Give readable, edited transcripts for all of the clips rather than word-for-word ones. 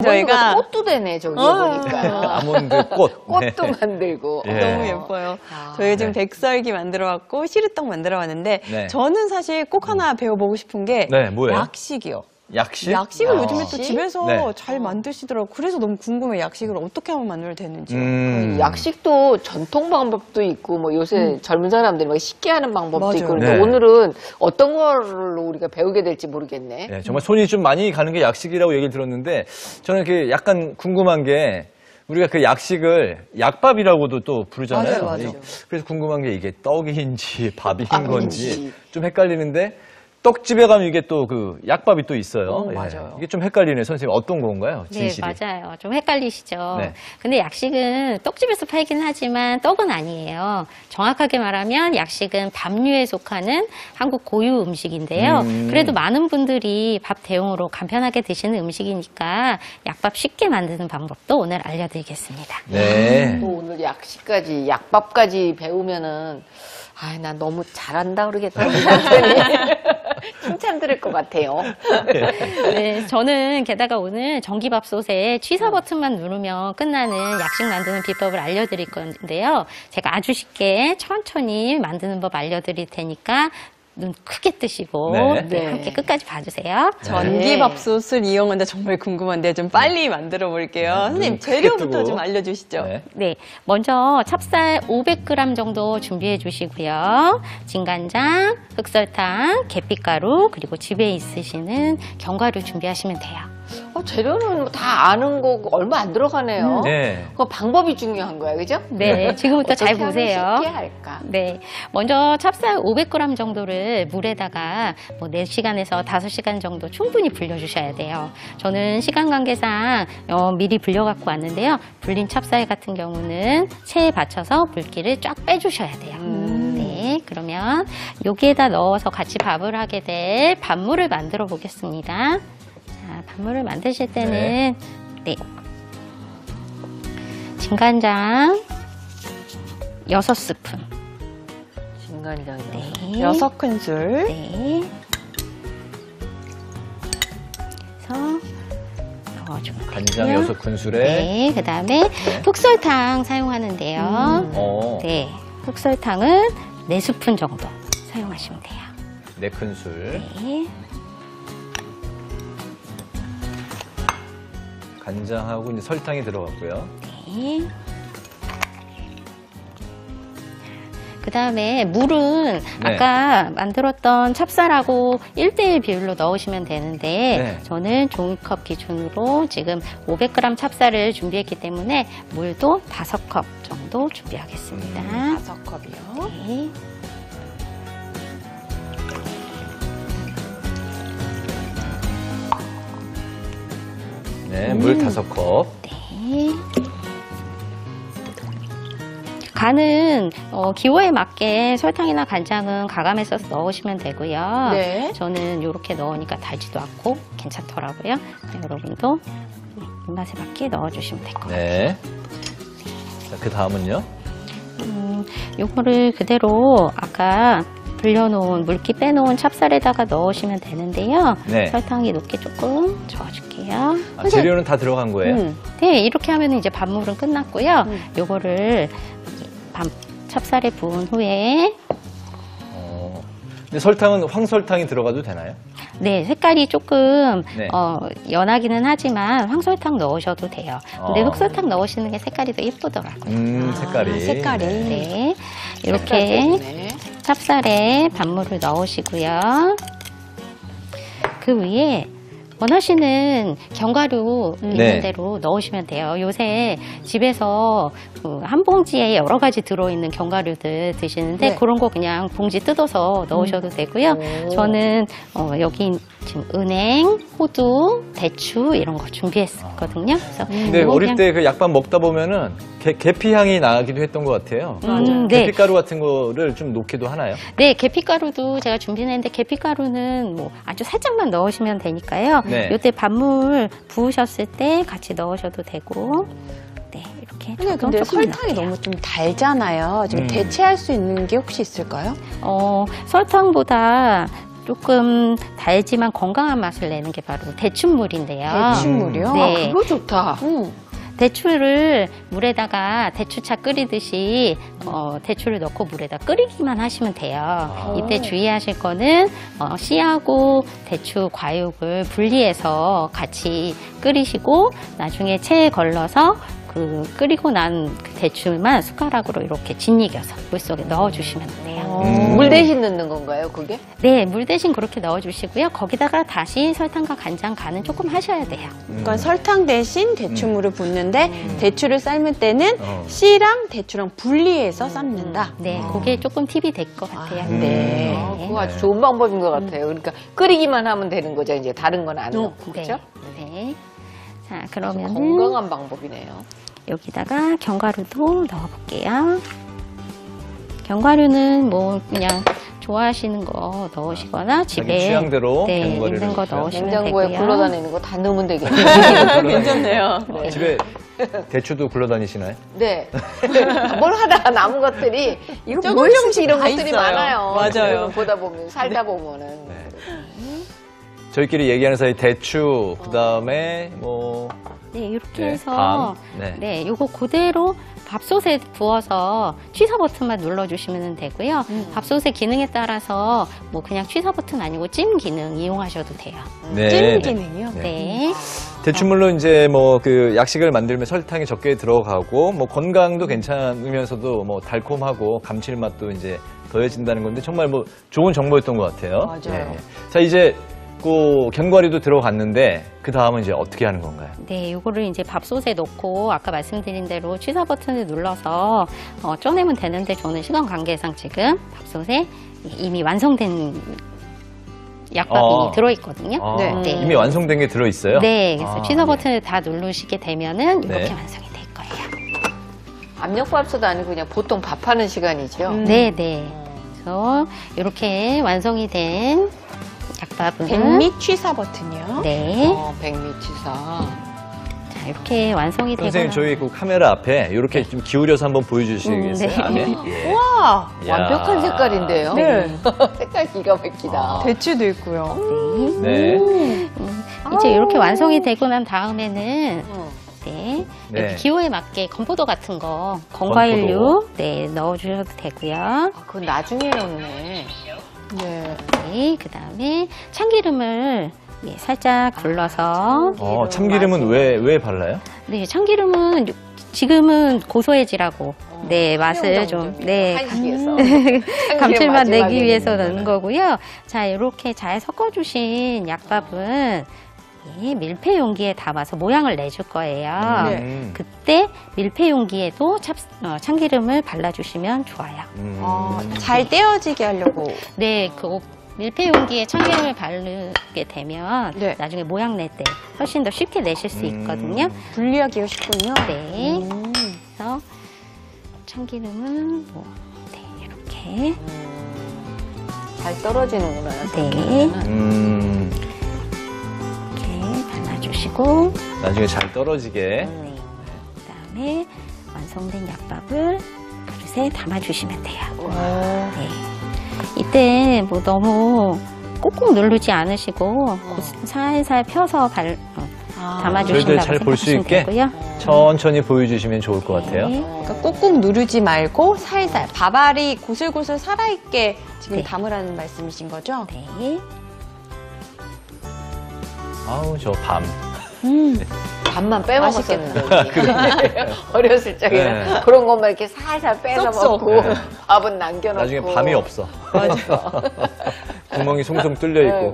저희가 꽃도 되네 저기 보니까. 아몬드 꽃. 꽃도 네. 만들고. 예. 너무 예뻐요. 저희 지금 네. 백설기 만들어왔고 시루떡 만들어왔는데 네. 저는 사실 꼭 하나 배워보고 싶은 게 네, 뭐예요? 약식이요. 약식? 약식을 아. 요즘에 또 집에서 네. 잘 만드시더라고요. 그래서 너무 궁금해요. 약식을 어떻게 하면 만들어야 되는지요. 약식도 전통 방법도 있고 뭐 요새 젊은 사람들이 막 쉽게 하는 방법도 맞아요. 있고 그런데 네. 오늘은 어떤 걸로 우리가 배우게 될지 모르겠네. 네, 정말 손이 좀 많이 가는 게 약식이라고 얘기를 들었는데 저는 그 약간 궁금한 게 우리가 그 약식을 약밥이라고도 또 부르잖아요. 맞아요. 그래서 궁금한 게 이게 떡인지 밥인 밥인지. 건지 좀 헷갈리는데 떡집에 가면 이게 또 그 약밥이 또 있어요. 예. 맞아요. 이게 좀 헷갈리네. 선생님 어떤 건가요? 네, 진실이. 맞아요. 좀 헷갈리시죠. 네. 근데 약식은 떡집에서 팔긴 하지만 떡은 아니에요. 정확하게 말하면 약식은 밥류에 속하는 한국 고유 음식인데요. 그래도 많은 분들이 밥 대용으로 간편하게 드시는 음식이니까 약밥 쉽게 만드는 방법도 오늘 알려드리겠습니다. 네. 또 오늘 약식까지 약밥까지 배우면은 난 너무 잘한다 그러겠다. 칭찬 들을 것 같아요. 네, 저는 게다가 오늘 전기밥솥에 취사 버튼만 누르면 끝나는 약식 만드는 비법을 알려드릴 건데요. 제가 아주 쉽게 천천히 만드는 법 알려드릴 테니까 눈 크게 뜨시고 네. 함께 끝까지 봐주세요. 전기밥솥을 이용하는데 정말 궁금한데 좀 빨리 만들어 볼게요. 선생님 크게 재료부터 뜨고. 좀 알려주시죠. 네. 네, 먼저 찹쌀 500g 정도 준비해 주시고요. 진간장, 흑설탕, 계피가루, 그리고 집에 있으시는 견과류 준비하시면 돼요. 재료는 다 아는 거고 얼마 안 들어가네요. 네. 그 방법이 중요한 거야, 그죠? 네, 지금부터 잘 어떻게 하면 보세요. 쉽게 할까? 네, 먼저 찹쌀 500g 정도를 물에다가 뭐 4시간에서 5시간 정도 충분히 불려주셔야 돼요. 저는 시간 관계상 미리 불려갖고 왔는데요. 불린 찹쌀 같은 경우는 체에 받쳐서 물기를 쫙 빼주셔야 돼요. 네, 그러면 여기에다 넣어서 같이 밥을 하게 될 밥물을 만들어 보겠습니다. 자, 밥물을 만드실 때는 네. 진간장 6스푼. 진간장이요. 네. 6큰술. 네. 그래서 넣어주면 간장 되고요. 6큰술에 네, 그 다음에 흑설탕 사용하는데요. 네, 흑설탕은 4스푼 정도 사용하시면 돼요. 4큰술. 네. 간장하고 이제 설탕이 들어갔고요. 네. 그 다음에 물은 네. 아까 만들었던 찹쌀하고 1:1 비율로 넣으시면 되는데 네. 저는 종이컵 기준으로 지금 500g 찹쌀을 준비했기 때문에 물도 5컵 정도 준비하겠습니다. 5컵이요. 네. 네, 물 5컵. 네. 간은 기호에 맞게 설탕이나 간장은 가감해서 넣으시면 되고요. 네. 저는 이렇게 넣으니까 달지도 않고 괜찮더라고요. 네, 여러분도 입맛에 맞게 넣어주시면 될 것 같아요. 네. 자, 그 다음은요? 요거를 그대로 아까 불려놓은 물기 빼놓은 찹쌀에다가 넣으시면 되는데요. 네. 설탕이 높게 조금 저어줄게요. 재료는 다 들어간 거예요? 네, 이렇게 하면 이제 밥물은 끝났고요. 요거를 찹쌀에 부은 후에 근데 설탕은 황설탕이 들어가도 되나요? 네, 색깔이 조금 네. 연하기는 하지만 황설탕 넣으셔도 돼요. 근데 어. 흑설탕 넣으시는 게 색깔이 더 예쁘더라고요. 색깔이. 색깔이. 네, 이렇게 찹쌀에 밥물을 넣으시고요. 그 위에 원하시는 견과류 있는 네. 대로 넣으시면 돼요. 요새 집에서 한 봉지에 여러 가지 들어있는 견과류들 드시는데 네. 그런 거 그냥 봉지 뜯어서 넣으셔도 되고요. 저는 여기 지금 은행, 호두, 대추 이런 거 준비했거든요. 그래서 근데 이거 어릴 그냥- 때 그 약밥 먹다 보면은 계피 향이 나기도 했던 것 같아요. 네. 계피가루 같은 거를 좀 넣기도 하나요? 네, 계피가루도 제가 준비했는데 계피가루는 뭐 아주 살짝만 넣으시면 되니까요. 네. 이때 밥물 부으셨을 때 같이 넣으셔도 되고, 네, 이렇게. 근데 조금만 설탕이 넣을게요. 너무 좀 달잖아요. 지금 대체할 수 있는 게 혹시 있을까요? 설탕보다 조금 달지만 건강한 맛을 내는 게 바로 대추물인데요. 대추물이요? 네. 그거 좋다. 대추를 물에다가 대추차 끓이듯이 대추를 넣고 물에다 끓이기만 하시면 돼요. 이때 주의하실 거는 씨하고 대추 과육을 분리해서 같이 끓이시고 나중에 체에 걸러서 그 끓이고 난 그 대추만 숟가락으로 이렇게 짓이겨서 물속에 넣어주시면 돼요. 물 대신 넣는 건가요, 그게? 네, 물 대신 그렇게 넣어주시고요. 거기다가 다시 설탕과 간장 간은 조금 하셔야 돼요. 그러니까 설탕 대신 대추물을 붓는데 대추를 삶을 때는 씨랑 대추랑 분리해서 삶는다. 네, 그게 조금 팁이 될 것 같아요. 네. 그거 아주 좋은 방법인 것 같아요. 그러니까 끓이기만 하면 되는 거죠. 이제 다른 건 안 넣고. 그렇죠? 네. 자, 그러면은 건강한 방법이네요. 여기다가 견과류도 넣어볼게요. 견과류는 뭐 그냥 좋아하시는 거 넣으시거나 집에 취향대로 네, 견과류를 있는 거 넣으세요. 넣으시면 냉장고에 되고요. 굴러다니는 거 다 넣으면 되겠네요. 괜찮네요. 집에 대추도 굴러다니시나요? 네. 뭘 하다가 남은 것들이 이거 조금씩 뭐였지 이런 다 것들이 있어요. 많아요. 맞아요. 보다 보면 살다 보면은 저희끼리 얘기하는 사이 대추, 그 다음에 뭐 네, 이렇게 네, 해서 밤. 네. 네. 요거 그대로 밥솥에 부어서 취사 버튼만 눌러주시면 되고요. 밥솥의 기능에 따라서 뭐 그냥 취사 버튼 아니고 찜 기능 이용하셔도 돼요. 네, 찜 네. 기능이요? 네. 대추물로 이제 뭐 그 약식을 만들면 설탕이 적게 들어가고 뭐 건강도 괜찮으면서도 뭐 달콤하고 감칠맛도 이제 더해진다는 건데 정말 뭐 좋은 정보였던 것 같아요. 맞아요. 자, 이제 그 견과류도 들어갔는데 그 다음은 이제 어떻게 하는 건가요? 네, 요거를 이제 밥솥에 넣고 아까 말씀드린 대로 취사 버튼을 눌러서 쪄내면 되는데 저는 시간 관계상 지금 밥솥에 이미 완성된 약밥이 들어있거든요. 네. 이미 완성된 게 들어있어요? 네, 그래서 취사 네. 버튼을 다 누르시게 되면은 이렇게 네. 완성이 될 거예요. 압력밥솥 아니고 그냥 보통 밥하는 시간이죠. 네, 네. 그래서 이렇게 완성이 된 약밥은 백미 취사 버튼이요. 네, 백미치사. 자 이렇게 완성이 되고 선생님, 저희 그 카메라 앞에 이렇게 좀 기울여서 한번 보여주시겠어요? 네. 안에? 예. 와, 이야. 완벽한 색깔인데요. 네. 색깔 기가 막히다. 대추도 있고요. 네. 이제 이렇게 완성이 되고 난 다음에는 네, 네. 이렇게 기호에 맞게 건포도 같은 거, 건과일류 네, 넣어주셔도 되고요. 아, 그건 나중에 넣네. 네. 네, 그 다음에 참기름을 예, 살짝 둘러서 참기름은 왜 발라요? 네, 참기름은 지금은 고소해지라고 네, 맛을 좀 네, 한식에서 감칠맛 내기 마지막에 위해서 넣는 넣는 거고요. 자, 이렇게 잘 섞어주신 약밥은 이 밀폐 용기에 담아서 모양을 내줄 거예요. 네. 그때 밀폐 용기에도 참기름을 발라주시면 좋아요. 잘 떼어지게 하려고. 네, 그 밀폐 용기에 참기름을 바르게 되면 네. 나중에 모양 낼 때 훨씬 더 쉽게 내실 수 있거든요. 분리하기가 쉽군요. 네, 그래서 참기름은 뭐, 네, 이렇게 잘 떨어지는구나. 네. 발라주시고 나중에 잘 떨어지게. 그다음에 완성된 약밥을 그릇에 담아주시면 돼요. 네. 이때 뭐 너무 꾹꾹 누르지 않으시고 살살 펴서 저희들 담아주신다고 잘 볼 수 생각하시면 있게 되고요. 천천히 보여주시면 좋을 것 같아요. 네. 그러니까 꾹꾹 누르지 말고 살살 밥알이 고슬고슬 살아있게 지금 네. 담으라는 말씀이신 거죠? 네. 아우, 저 밤. 밥만 빼먹었었는데. 어렸을 적에는 네. 그런 것만 이렇게 살살 빼서 쏙쏙. 먹고 네. 밥은 남겨놓고. 나중에 밤이 없어. 구멍이 송송 뚫려 있고.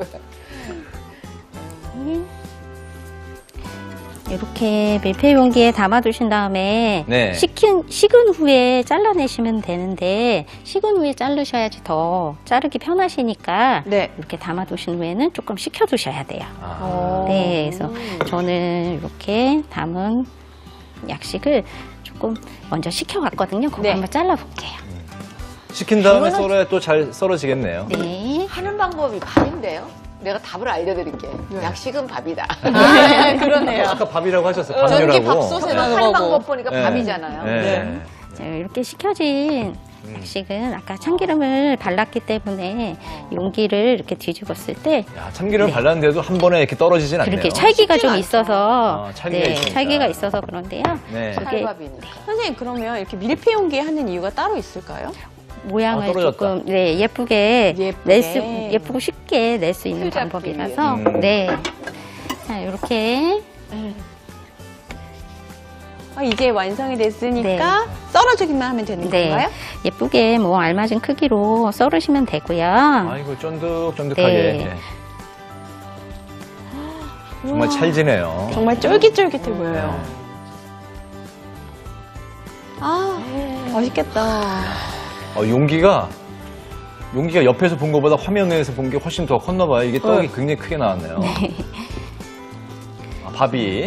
이렇게 밀폐 용기에 담아두신 다음에 네. 식은 후에 잘라내시면 되는데 식은 후에 자르셔야지 더 자르기 편하시니까 네. 이렇게 담아두신 후에는 조금 식혀두셔야 돼요. 아. 네, 그래서 저는 이렇게 담은 약식을 조금 먼저 식혀왔거든요. 그거 네. 한번 잘라볼게요. 식힌 다음에 썰어야 또 잘 썰어지겠네요. 네. 하는 방법이 밥인데요. 내가 답을 알려드릴게. 약식은 밥이다. 그러네요. 아까 밥이라고 하셨어요. 전기 밥이라고. 밥솥에 하는 넣어보고. 방법 보니까 네. 밥이잖아요. 네. 자, 이렇게 식혀진 약식은 아까 참기름을 발랐기 때문에 용기를 이렇게 뒤집었을 때 야, 참기름 발랐는데도 한 번에 이렇게 떨어지진 않네요. 그렇게 찰기가 좀 있어서 찰기가 있으니까. 찰기가 있어서 그런데요. 네. 이게 쌀밥이니까. 선생님 그러면 이렇게 밀폐 용기에 하는 이유가 따로 있을까요? 모양을 떨어졌다. 조금 예쁘게 예쁘게. 예쁘고 쉽게 낼 수 있는 술 잡기 방법이라서 위해서. 네. 자, 이렇게 이제 완성이 됐으니까 썰어주기만 하면 되는 네. 건가요? 예쁘게 뭐 알맞은 크기로 썰으시면 되고요. 아이고, 쫀득쫀득하게. 네. 예. 정말 찰지네요. 정말 쫄깃쫄깃해 보여요. 맛있겠다. 용기가 옆에서 본 것보다 화면에서 본 게 훨씬 더 컸나 봐요. 이게 떡이 굉장히 크게 나왔네요. 밥이.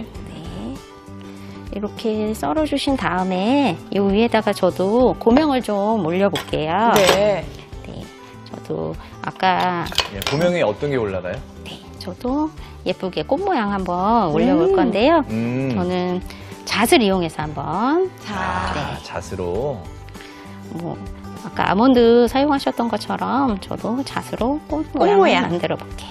이렇게 썰어주신 다음에 이 위에다가 저도 고명을 좀 올려볼게요. 네. 네, 저도 아까 예, 고명에 어떤 게 올라가요? 저도 예쁘게 꽃 모양 한번 올려볼 건데요. 저는 잣을 이용해서 한번 자, 잣으로. 뭐 아까 아몬드 사용하셨던 것처럼 저도 잣으로 꽃 모양을 모양. 만들어 볼게요.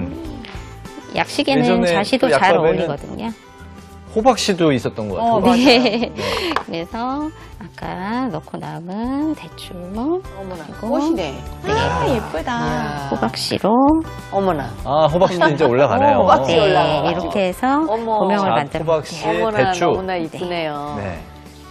약식에는 예전에 잣이 더 또 잘 약밥에는 어울리거든요. 호박씨도 있었던 것 같아요. 맞아요. 네. 그래서 아까 넣고 남은 대추 어머나. 그리고 꽃이네. 예쁘다. 이야. 호박씨로 어머나. 호박씨도 이제 올라가네요. 호박씨 네, 올라가요. 이렇게 해서 어머. 고명을 잣, 만들어 호박씨, 볼게요. 어머나 대추. 너무나 이쁘네요. 네.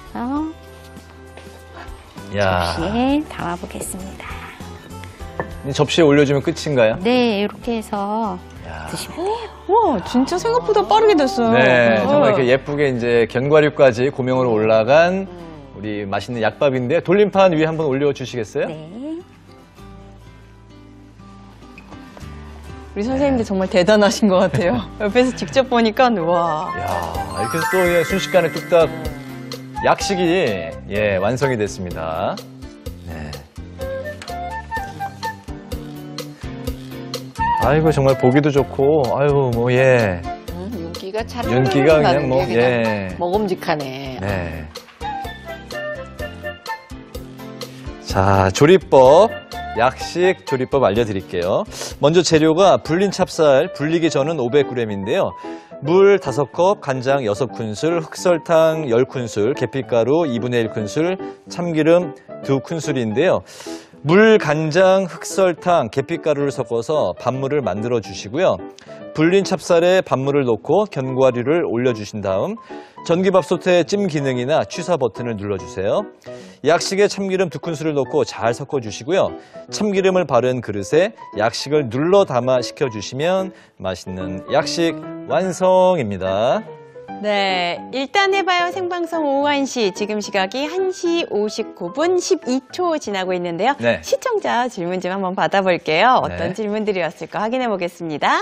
그래서 야, 접시에 담아보겠습니다. 이 접시에 올려주면 끝인가요? 네, 이렇게 해서 야. 드시면 돼요. 와, 진짜 생각보다 빠르게 됐어요. 네, 정말 이렇게 예쁘게 이제 견과류까지 고명으로 올라간 우리 맛있는 약밥인데 돌림판 위에 한번 올려주시겠어요? 네. 우리 선생님들 정말 대단하신 것 같아요. 옆에서 직접 보니까, 와. 야, 이렇게 해서 또 예, 순식간에 뚝딱 약식이 완성이 됐습니다. 네. 아이고 정말 보기도 좋고 아유 뭐 예. 윤기가 잘 윤기가 나는 그냥 뭐 게 그냥 예. 먹음직하네. 네. 자, 조리법. 약식 조리법 알려드릴게요. 먼저 재료가 불린 찹쌀, 불리기 전은 500g인데요. 물 5컵, 간장 6큰술, 흑설탕 10큰술, 계피가루 2분의 1큰술, 참기름 2큰술인데요. 물, 간장, 흑설탕, 계피가루를 섞어서 밥물을 만들어 주시고요. 불린 찹쌀에 밥물을 넣고 견과류를 올려주신 다음 전기밥솥에 찜 기능이나 취사 버튼을 눌러주세요. 약식에 참기름 2큰술을 넣고 잘 섞어주시고요. 참기름을 바른 그릇에 약식을 눌러 담아 식혀주시면 맛있는 약식 완성입니다. 네, 일단 해봐요 생방송 오후 1시, 지금 시각이 1시 59분 12초 지나고 있는데요. 네. 시청자 질문 좀 한번 받아볼게요. 어떤 네. 질문들이 왔을까 확인해 보겠습니다.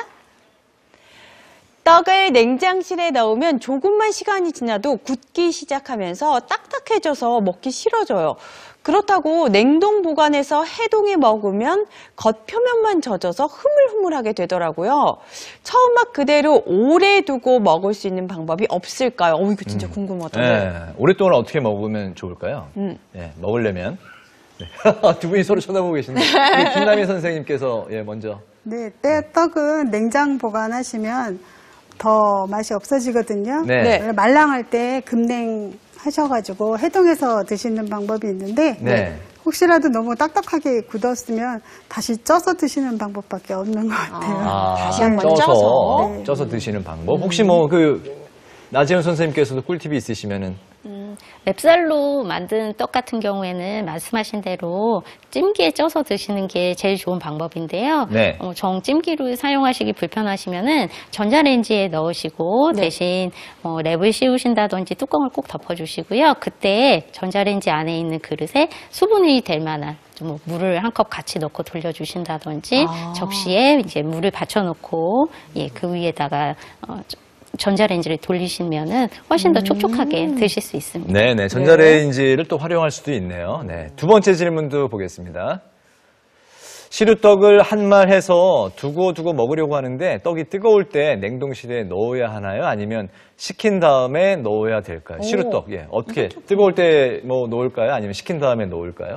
떡을 냉장실에 넣으면 조금만 시간이 지나도 굳기 시작하면서 딱딱해져서 먹기 싫어져요. 그렇다고 냉동 보관해서 해동해 먹으면 겉표면만 젖어서 흐물흐물하게 되더라고요. 처음 맛 그대로 오래 두고 먹을 수 있는 방법이 없을까요? 이거 진짜 궁금하다. 네. 오랫동안 어떻게 먹으면 좋을까요? 네, 먹으려면. 네. 두 분이 서로 쳐다보고 계신데 우리 김남희 선생님께서 먼저. 네, 떡은 냉장 보관하시면 더 맛이 없어지거든요. 네. 네. 말랑할 때 급냉 하셔가지고 해동해서 드시는 방법이 있는데 네. 혹시라도 너무 딱딱하게 굳었으면 다시 쪄서 드시는 방법밖에 없는 것 같아요. 다시 한번 쪄서. 쪄서 드시는 방법. 혹시 뭐 나재현 선생님께서도 꿀팁이 있으시면은. 맵쌀로 만든 떡 같은 경우에는 말씀하신 대로 찜기에 쪄서 드시는 게 제일 좋은 방법인데요. 네. 정찜기로 사용하시기 불편하시면은 전자레인지에 넣으시고 대신 랩을 씌우신다든지 뚜껑을 꼭 덮어주시고요. 그때 전자레인지 안에 있는 그릇에 수분이 될 만한 좀 물을 한 컵 같이 넣고 돌려주신다든지 접시에 이제 물을 받쳐놓고 그 위에다가 전자레인지를 돌리시면은 훨씬 더 촉촉하게 드실 수 있습니다. 네네. 전자레인지를 또 활용할 수도 있네요. 네. 두 번째 질문도 보겠습니다. 시루떡을 한 말 해서 두고 먹으려고 하는데 떡이 뜨거울 때 냉동실에 넣어야 하나요? 아니면 식힌 다음에 넣어야 될까요? 시루떡. 어떻게? 뜨거울 때 뭐 넣을까요? 아니면 식힌 다음에 넣을까요?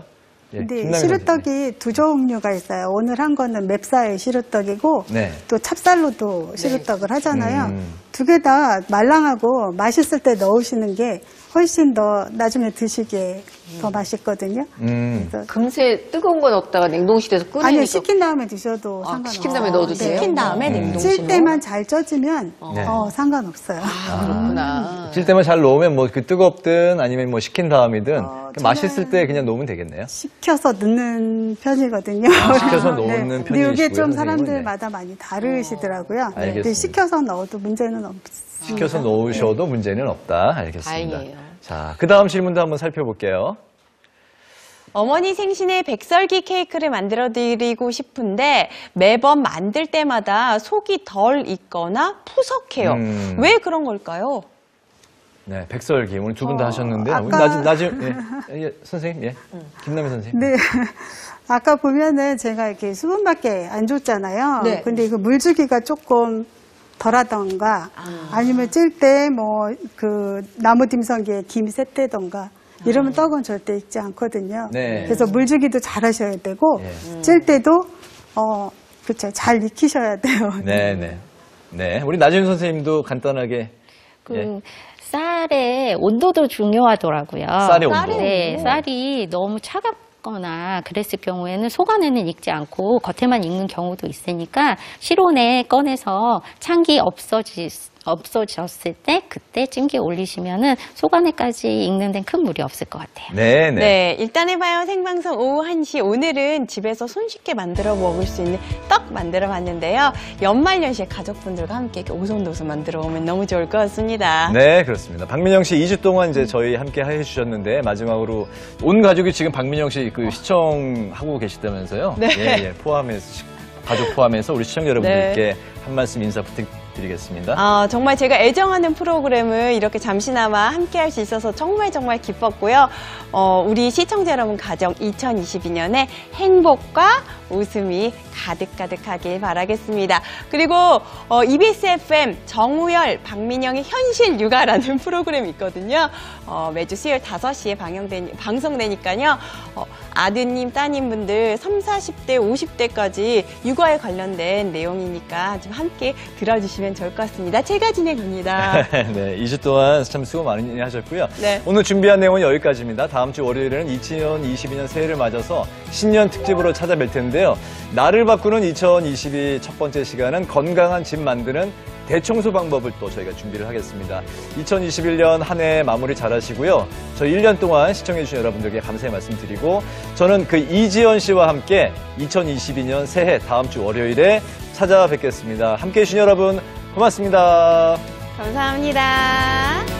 예, 근데 김남희 시루떡이 두 종류가 있어요. 오늘 한 거는 맵쌀 시루떡이고 네. 또 찹쌀로도 시루떡을 하잖아요. 음. 두 개 다 말랑하고 맛있을 때 넣으시는 게 훨씬 더 나중에 드시기에 더 맛있거든요. 그래서 금세 뜨거운 거 넣었다가 냉동실에서 꺼내니까. 아니요, 식힌 다음에 드셔도 아, 상관없어요. 식힌 다음에 넣어도 돼요? 식힌 다음에 냉동실로. 찔 때만 잘 쪄지면 네. 상관없어요. 그렇구나. 찔 때만 잘 넣으면 뭐 그 뜨겁든 아니면 뭐 식힌 다음이든 저는 맛있을 때 그냥 넣으면 되겠네요. 식혀서 넣는 편이거든요. 식혀서 넣는 근데 이게 편이시고요, 좀 선생님은. 사람들마다 많이 다르시더라고요. 근데 알겠습니다. 식혀서 넣어도 문제는 없습니다. 식혀서 넣으셔도 문제는 없다. 알겠습니다. 다행이에요. 자, 그 다음 질문도 한번 살펴볼게요. 어머니 생신에 백설기 케이크를 만들어 드리고 싶은데 매번 만들 때마다 속이 덜 익거나 푸석해요. 왜 그런 걸까요? 네, 백설기 오늘 두 분 다 하셨는데 아까- 나중 예, 선생님, 예, 김남희 선생님. 네. 아까 보면은 제가 이렇게 수분밖에 안 줬잖아요. 네. 근데 이거 물주기가 조금 덜하던가 아니면 찔 때 뭐 그 나무 딤섬기에 김이 샜대던가 이러면 떡은 절대 익지 않거든요. 네. 그래서 물주기도 잘 하셔야 되고 예. 찔 때도 그렇죠. 잘 익히셔야 돼요. 네, 네. 네, 우리 나준 선생님도 간단하게 예. 쌀의 온도도 중요하더라고요. 쌀의 온도. 네, 쌀이 너무 차갑거나 그랬을 경우에는 속 안에는 익지 않고 겉에만 익는 경우도 있으니까 실온에 꺼내서 찬기 없어졌을 때 그때 찜기에 올리시면은 속 안에까지 익는 데는 큰 무리 없을 것 같아요. 네, 네. 네, 일단 해봐요. 생방송 오후 1시. 오늘은 집에서 손쉽게 만들어 먹을 수 있는 떡 만들어 봤는데요. 연말연시에 가족분들과 함께 이렇게 오손도손 만들어 오면 너무 좋을 것 같습니다. 네, 그렇습니다. 박민영 씨 2주 동안 이제 저희 함께 해주셨는데 마지막으로 온 가족이 지금 박민영 씨 그 시청하고 계시다면서요? 네. 예, 포함해서 가족 포함해서 우리 시청자 여러분들께 한 말씀 인사 부탁드리겠습니다. 정말 제가 애정하는 프로그램을 이렇게 잠시나마 함께 할 수 있어서 정말 기뻤고요. 우리 시청자 여러분 가정 2022년에 행복과 웃음이 가득가득하길 바라겠습니다. 그리고 EBS FM 정우열, 박민영의 현실 육아라는 프로그램이 있거든요. 매주 수요일 5시에 방송되니까요. 아드님, 따님분들 30, 40대, 50대까지 육아에 관련된 내용이니까 좀 함께 들어주시면 좋을 것 같습니다. 제가 진행합니다. 네, 2주 동안 참 수고 많이 하셨고요. 네. 오늘 준비한 내용은 여기까지입니다. 다음 주 월요일에는 2022년 새해를 맞아서 신년 특집으로 찾아뵐 텐데요. 나를 바꾸는 2022 첫 번째 시간은 건강한 집 만드는 대청소 방법을 또 저희가 준비를 하겠습니다. 2021년 한 해 마무리 잘 하시고요. 저희 1년 동안 시청해주신 여러분들께 감사의 말씀 드리고 저는 그 이지연 씨와 함께 2022년 새해 다음 주 월요일에 찾아뵙겠습니다. 함께해 주신 여러분 고맙습니다. 감사합니다.